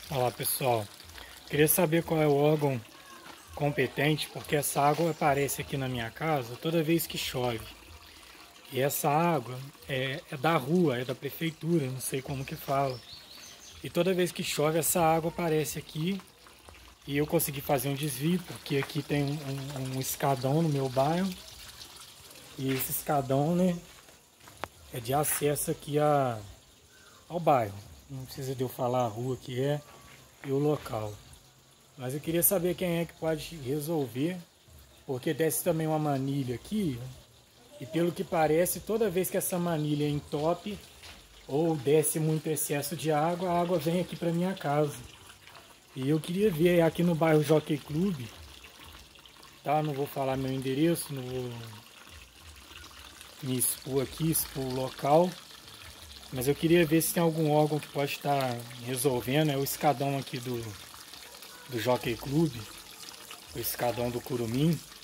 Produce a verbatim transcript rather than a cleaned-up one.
Olá pessoal, queria saber qual é o órgão competente, porque essa água aparece aqui na minha casa toda vez que chove. E essa água é, é da rua, é da prefeitura, não sei como que fala. E toda vez que chove essa água aparece aqui e eu consegui fazer um desvio, porque aqui tem um, um, um escadão no meu bairro. E esse escadão, né, é de acesso aqui a, ao bairro. Não precisa de eu falar a rua que é e o local. Mas eu queria saber quem é que pode resolver, porque desce também uma manilha aqui, e pelo que parece, toda vez que essa manilha entope ou desce muito excesso de água, a água vem aqui para minha casa. E eu queria ver aqui no bairro Jockey Club, tá? Não vou falar meu endereço, não vou me expor aqui, expor o local, mas eu queria ver se tem algum órgão que pode estar resolvendo. É o escadão aqui do, do Jockey Club, o escadão do Curumim.